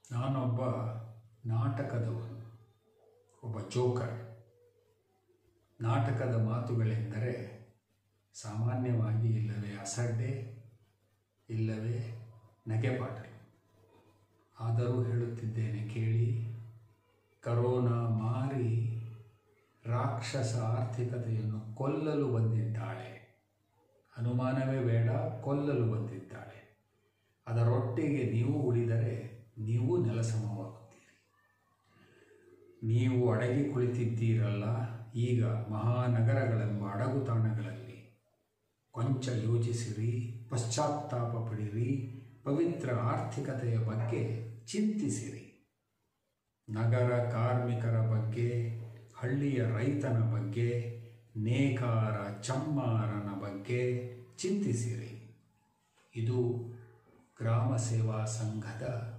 ನಾನೊಬ್ಬ ನಾಟಕದವನು, ಒಬ್ಬ ಜೋಕರ್. ನಾಟಕದ ಮಾತುಗಳೆಂದರೆ ಸಾಮಾನ್ಯವಾಗಿ ಇಲ್ಲವೇ ಅಸಡ್ಡೆ, ಇಲ್ಲವೇ ನಗೆಪಾಟಲು. ಆದರೂ ಹೇಳುತ್ತಿದ್ದೇನೆ ಕೇಳಿ. ಕರೋನಾ ಮಾರಿ ರಾಕ್ಷಸ ಆರ್ಥಿಕತೆಯನ್ನು ಕೊಲ್ಲಲು ಬಂದಿದ್ದಾಳೆ. ಅನುಮಾನವೇ ಬೇಡ, ಕೊಲ್ಲಲು ಬಂದಿದ್ದಾಳೆ. ಅದರೊಟ್ಟಿಗೆ ನೀವು ಉಳಿದರೆ ನೀವು ನೆಲಸಮವಾಗುತ್ತೀರಿ. ನೀವು ಅಡಗಿ ಕುಳಿತಿದ್ದೀರಲ್ಲ, ಈಗ ಮಹಾನಗರಗಳೆಂಬ ಅಡಗುತಾಣಗಳಲ್ಲಿ ಕೊಂಚ ಯೋಚಿಸಿರಿ, ಪಶ್ಚಾತ್ತಾಪ ಪಡಿರಿ, ಪವಿತ್ರ ಆರ್ಥಿಕತೆಯ ಬಗ್ಗೆ ಚಿಂತಿಸಿರಿ. ನಗರ ಕಾರ್ಮಿಕರ ಬಗ್ಗೆ, ಹಳ್ಳಿಯ ರೈತನ ಬಗ್ಗೆ, ನೇಕಾರ ಚಮ್ಮಾರನ ಬಗ್ಗೆ ಚಿಂತಿಸಿರಿ. ಇದು ಗ್ರಾಮ ಸೇವಾ ಸಂಘದ